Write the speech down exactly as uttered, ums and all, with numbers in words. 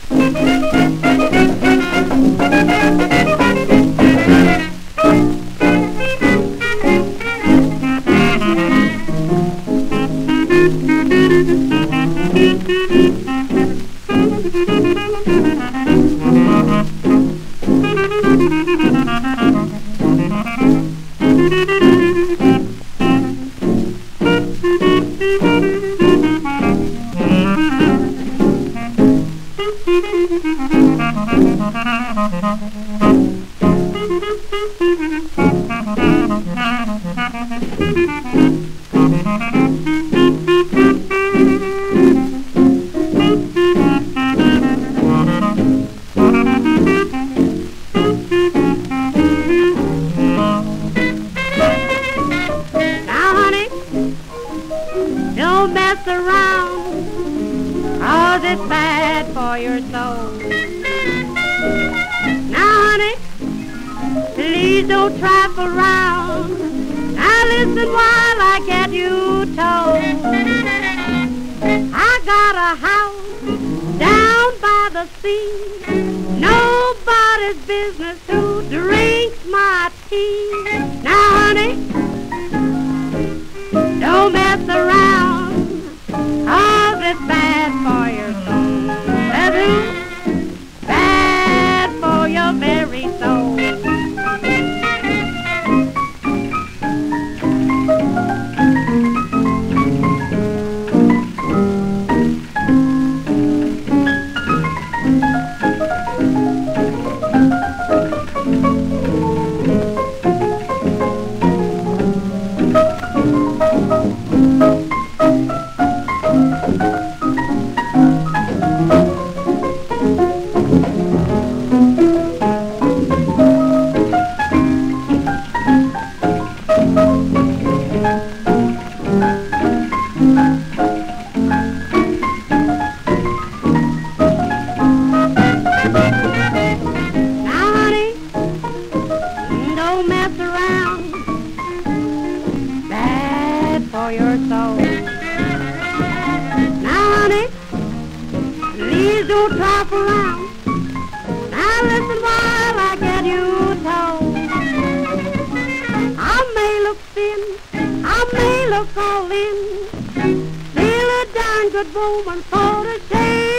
Don't mess around, 'cause it's bad for your soul. Now, honey, please don't trifle around. Now listen while I get you told. I got a house down by the sea. Nobody's business who drinks my tea. Now, honey, don't mess around, 'cause it's bad for your soul. That's bad for your very soul. Don't mess around, bad for your soul. Now, honey, please don't trifle around. Now listen while I get you told. I may look thin, I may look all in, still a darn good woman for the shade.